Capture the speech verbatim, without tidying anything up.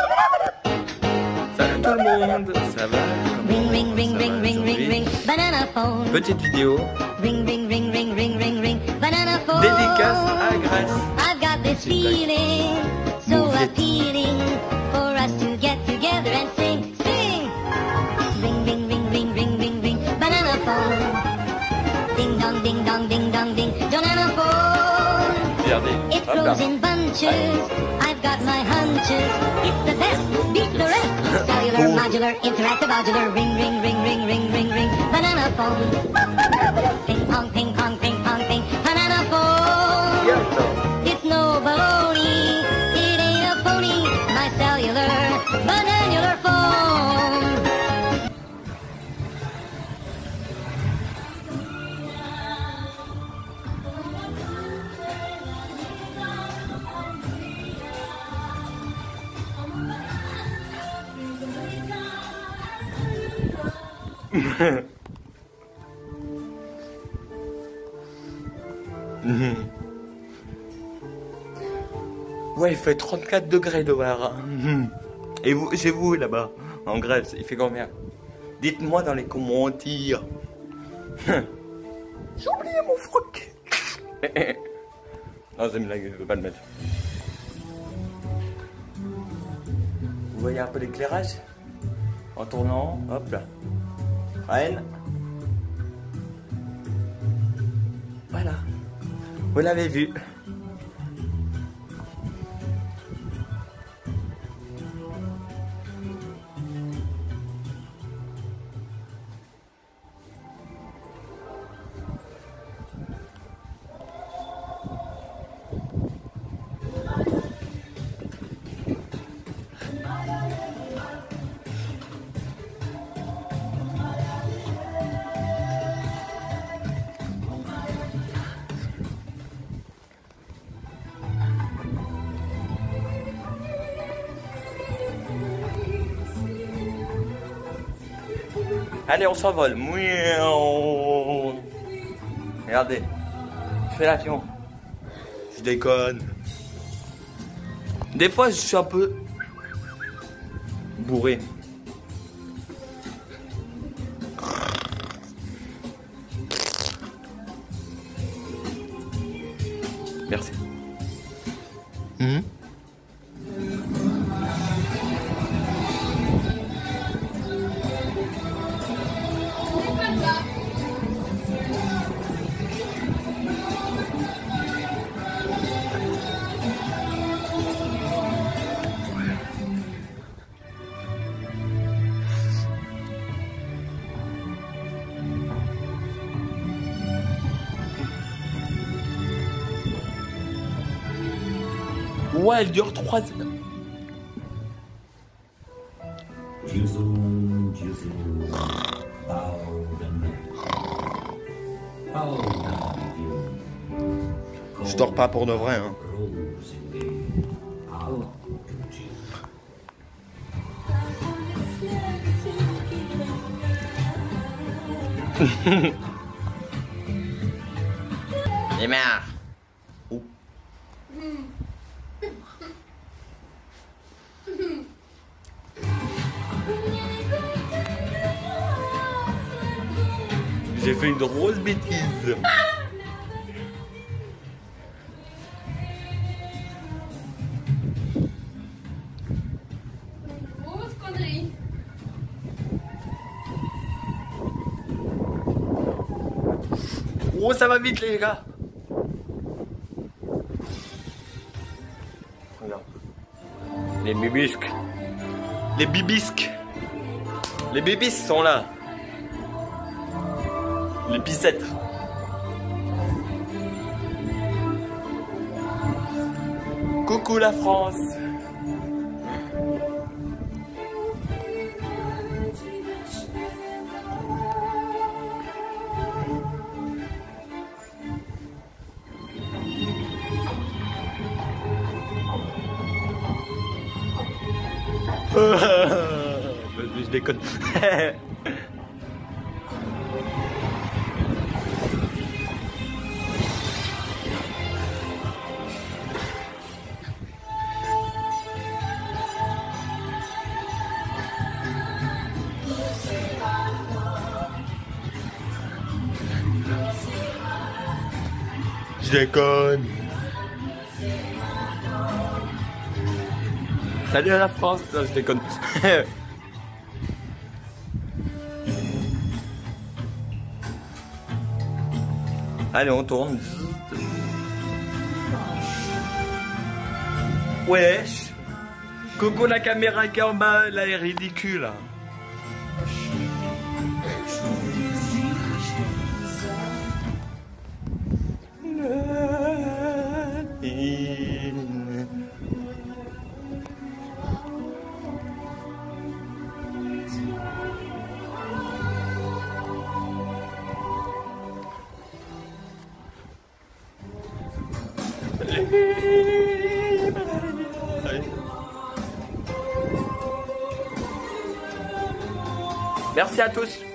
Salut tout le monde, ça va? Ring ring ring ring ring ring ring banana phone. Petite vidéo. Ring ring ring ring ring ring ring banana phone. Dédicace à Grèce. I've got this feeling so appealing for us to get together and sing, sing. Ring ring ring ring ring ring ring banana phone. Ding dong ding dong ding dong ding banana phone. Regardez. It Hop là. grows in bunches. I've got my hunches. It's the best. Beat the rest. Cellular, modular, interactive, modular. Ring, ring, ring, ring, ring, ring, ring. Banana phone. Ping pong, ping pong, ping pong, ping. Banana phone. It's no baloney. It ain't a phony. My cellular, bananular phone. Ouais, il fait trente-quatre degrés dehors. Et vous, chez vous là-bas, en Grèce, il fait combien? Dites-moi dans les commentaires. J'ai oublié mon froc. Non, c'est une blague, je veux pas le mettre. Vous voyez un peu l'éclairage? En tournant, hop là. Reine. Voilà. Vous l'avez vu. Allez, on s'envole. Mouiou. Regardez. Je fais l'avion. Je déconne. Des fois, je suis un peu bourré. Merci. Mmh. Ouais, elle dure trois heures. Je dors pas pour de vrai, hein. Les mères. Oh. J'ai fait une grosse bêtise. Grosse connerie. Oh, ça va vite les gars. Regarde. Les bibisques. Les bibisques. Les bébés sont là. Les bicêtres. Coucou la France. Je déconne. déconne. Salut à la France. Non, je déconne. Allez, on tourne. Wesh. Coucou la caméra qui est en bas, là, elle est ridicule. Merci à tous.